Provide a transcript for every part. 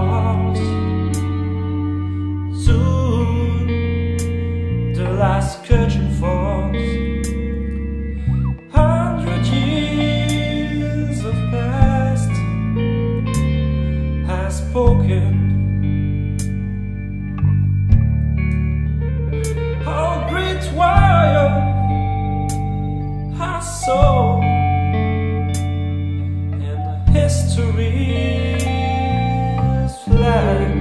falls. Soon the last curtain falls. 100 years of past has spoken. How great warrior has sown in history's flag,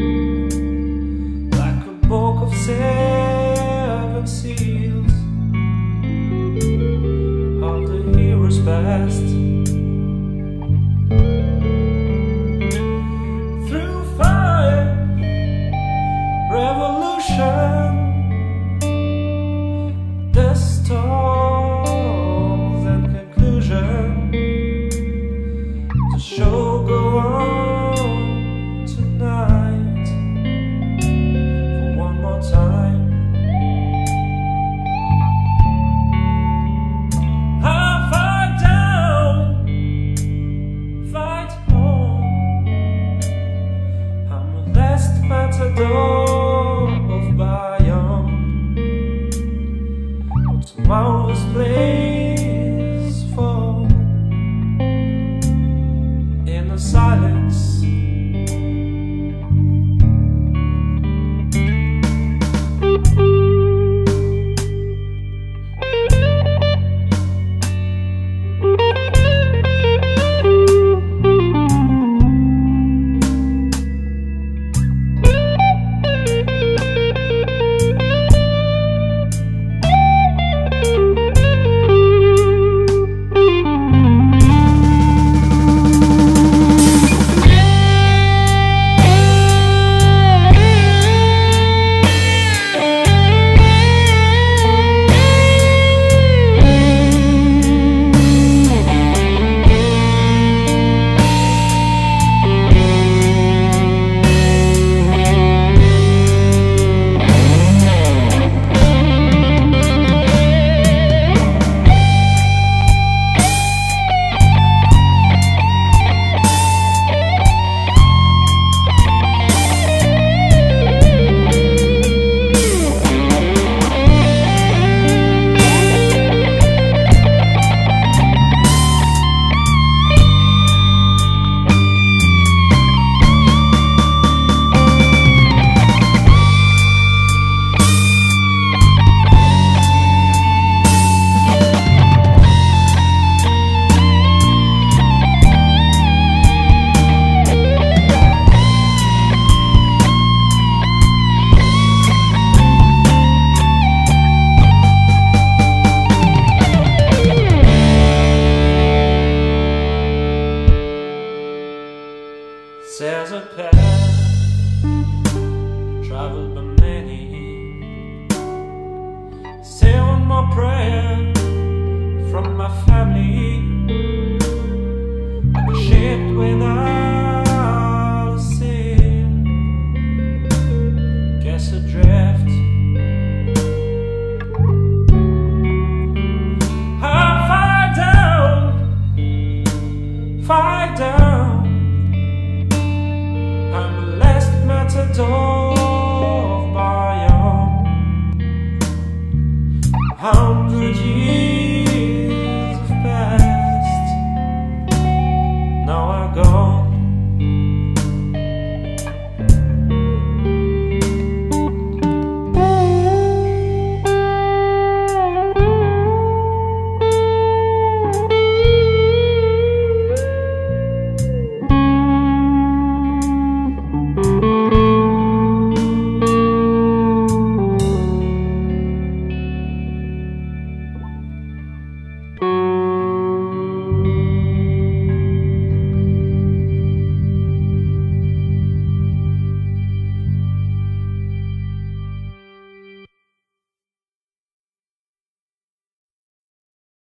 like a book of 7 seals of the heroes past. Through fire, revolution, the stars and conclusion, the show go on tonight for one more time. I fight down, fight home. I'm a last matador of Bayonne. Tomorrow's place fall in the silence. There's a path traveled by many. Say one more prayer from my family. Like a ship without a sail, guess adrift. I fight down, fight down. I'm a last matador